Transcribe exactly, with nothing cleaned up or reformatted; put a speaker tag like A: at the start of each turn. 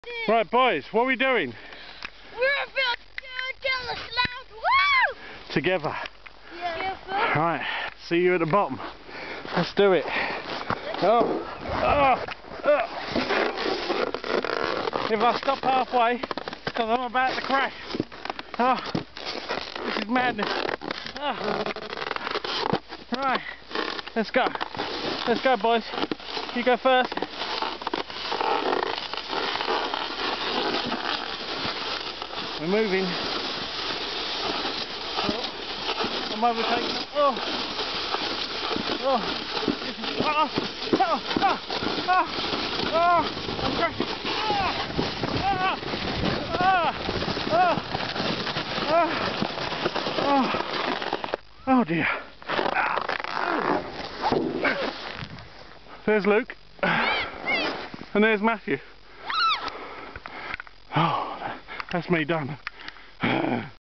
A: Right, boys, what are we doing?
B: We're about to down the slide. Woo!
A: Together.
B: Yeah.
A: Right, see you at the bottom. Let's do it. Oh, oh, oh. If I stop halfway, it's because I'm about to crash. Oh, this is madness. Oh. Right, let's go. Let's go, boys. You go first. We're moving. Oh, I'm overtaking. Oh, oh. Oh, oh, oh, oh, oh, I'm crashing. Oh, oh, oh, oh, oh, oh dear. There's Luke. And there's Matthew. Oh, that's me done.